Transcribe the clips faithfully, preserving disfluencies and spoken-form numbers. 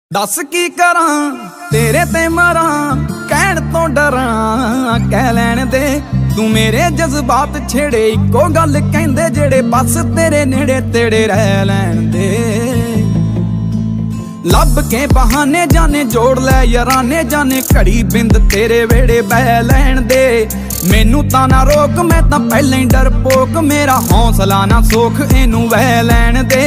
दस की करां तेरे ते मरां कहण तो डरां कह लैण दे तू मेरे जज्बात छेड़े इको गल कहंदे जेड़े बस तेरे नेड़े तेड़े रह लैण दे। लब के बहाने जाने जोड़ लै याराने जाने घड़ी बिंद तेरे वेड़े बह लैण दे। मैनू तां ना रोक मैं तां पहले ही डरपोक मेरा हौसला ना सोख इनू वह लैण दे।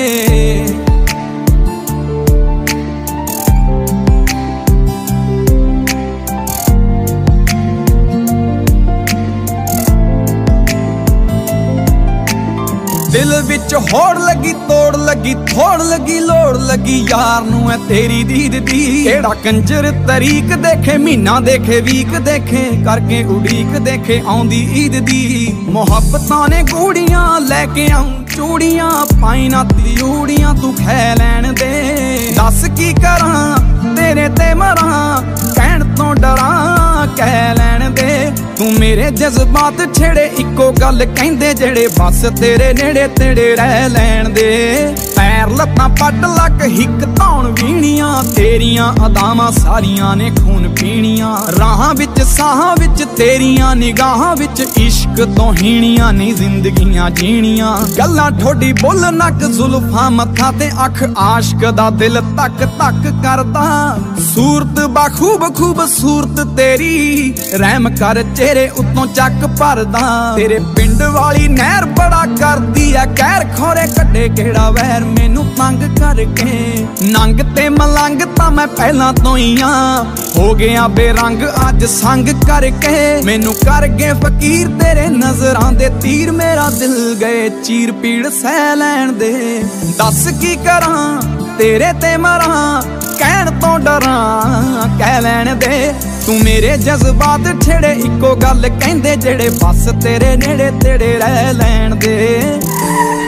दिल विच होड़ लगी तोड़ लगी थोड़ लगी लोड़ लगी यार नू है तेरी दीद दी। केड़ा कंजर तरीक देखे महीना देखे वीक देखे करके उड़ीक देखे आउंदी ईद दी। मुहब्बतां ने गूड़ियां लैके आऊं चूड़ियां पाई ना तियूड़ियां तू खै लैण दे। दस की करां तेरे ते मरां कहण तो डरां कह लैण दे। तू मेरे जज्बात छेड़े इको गल कहंदे जेड़े बस तेरे नेड़े तेड़े रह लैण दे। पैर लत्तां पट लक हिक धौण वीणियां तेरियां अदावां सारियां ने खून पीणियां। राहां विच साहां विच तेरियां निगाहां विच इश्क तो हीणियां नी जिंदगियां जीणियां। गल्लां ठोडी बुल नक जुल्फां मत्था ते अख आशक दा दिल तक तक करदा। सूरत बाखूब खूबसूरत तेरी रहम कर चेहरे उतों चक भरदा। तेरे पिंड वाली नहर बड़ा करदी है कहर खोरे कड्डे केड़ा वैर मैनू तंग करके। नंग ते मलंग तां मैं पहला तो ही हां हो गया बेरंग अज संग करके। मैनू कर गए फकीर तेरे नजरां दे तीर मेरा दिल गए चीर पीड़ सह लैण दे। दस की करां तेरे ते मरां कहण तो डरां कह लैण दे। तू मेरे जज्बात छेड़े इको गल कहंदे जेड़े बस तेरे नेड़े तेड़े रह लैण दे।